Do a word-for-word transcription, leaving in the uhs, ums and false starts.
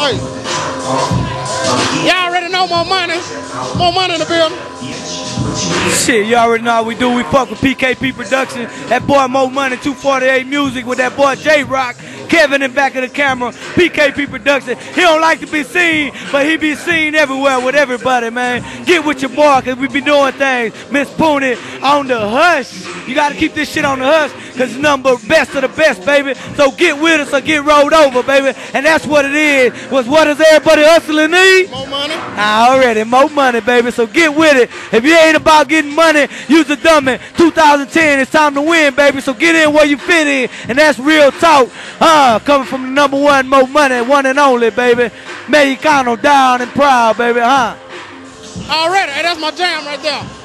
Hey. Y'all already know more money. More money in the building. Shit, you already know how we do. We fuck with P K P Production. That boy Mo Money, two forty-eight Music with that boy J-Rock. Kevin in back of the camera, P K P Production. He don't like to be seen, but he be seen everywhere with everybody, man. Get with your boy, cause we be doing things. Miss Pooney on the hush. You gotta keep this shit on the hush, cause it's number best of the best, baby. So get with us or get rolled over, baby. And that's what it is. Was what does everybody hustling need? More money. Already, more money, baby. So get with it. If you ain't about getting money, use a dummy. two thousand ten, it's time to win, baby. So get in where you fit in, and that's real talk. Huh? Coming from the number one, Mo Money, one and only, baby. Mexicano down and proud, baby, huh? Already, hey, that's my jam right there.